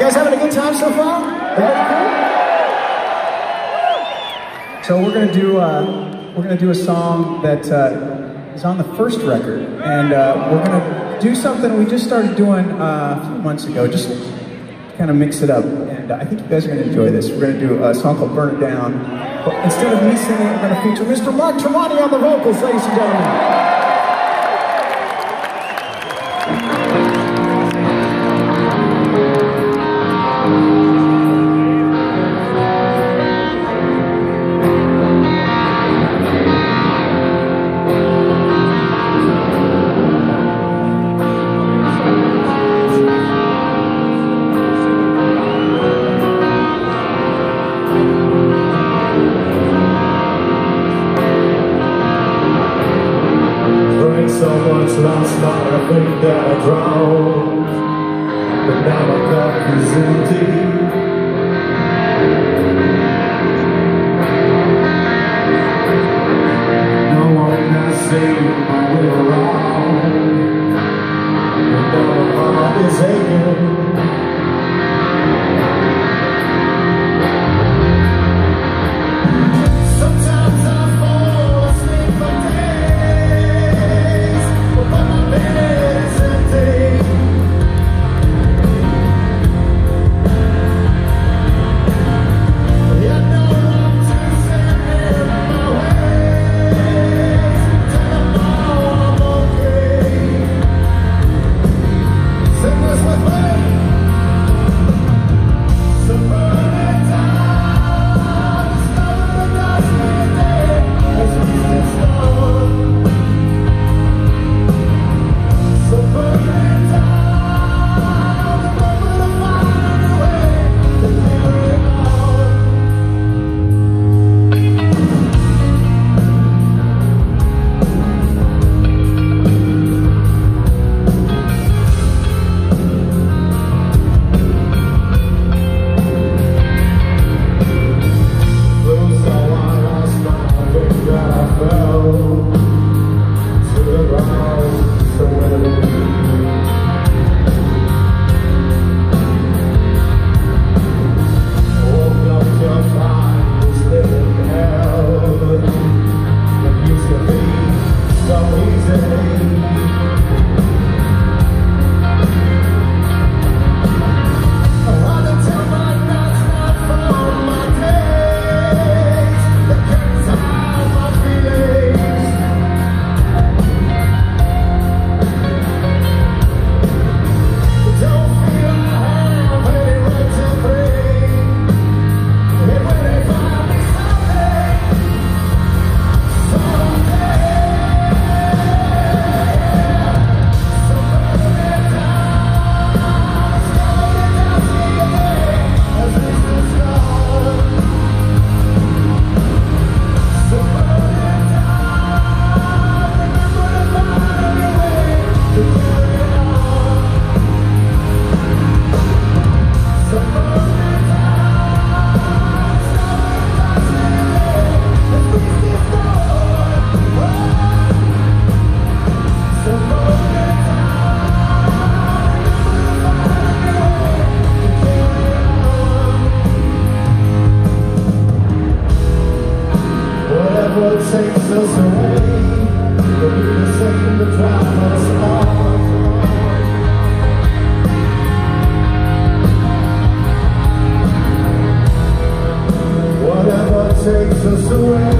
guys having a good time so far? So we're gonna do a song that is on the first record, and we're gonna do something we just started doing a few months ago, just to kind of mix it up. And I think you guys are gonna enjoy this. We're gonna do a song called "Burn It Down," but instead of me singing, we're gonna feature Mr. Mark Tremonti on the vocals, ladies and gentlemen. So much last night I think that I drowned, but now my cup is empty. No one has seen my way around, and now my heart is aching. Whatever takes us away, will be the same to drive us on. Whatever takes us away.